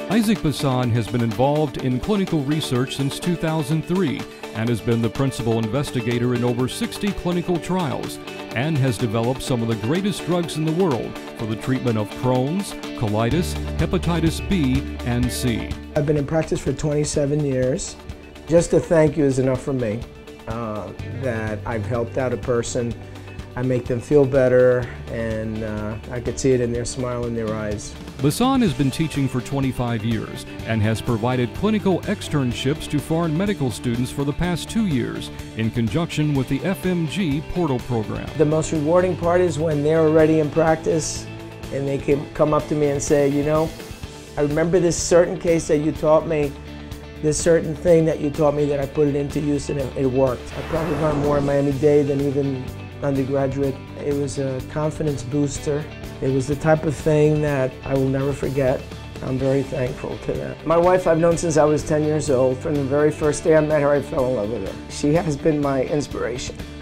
Isaac Bassan has been involved in clinical research since 2003 and has been the principal investigator in over 60 clinical trials and has developed some of the greatest drugs in the world for the treatment of Crohn's, colitis, hepatitis B and C. I've been in practice for 27 years. Just a thank you is enough for me, that I've helped out a person. I make them feel better, and I could see it in their smile in their eyes. Bassan has been teaching for 25 years and has provided clinical externships to foreign medical students for the past 2 years in conjunction with the FMG Portal program. The most rewarding part is when they're already in practice and they can come up to me and say, you know, I remember this certain case that you taught me, this certain thing that you taught me that I put it into use and it worked. I probably learned more in Miami-Dade than even undergraduate. It was a confidence booster. It was the type of thing that I will never forget. I'm very thankful to that. My wife I've known since I was 10 years old. From the very first day I met her, I fell in love with her. She has been my inspiration.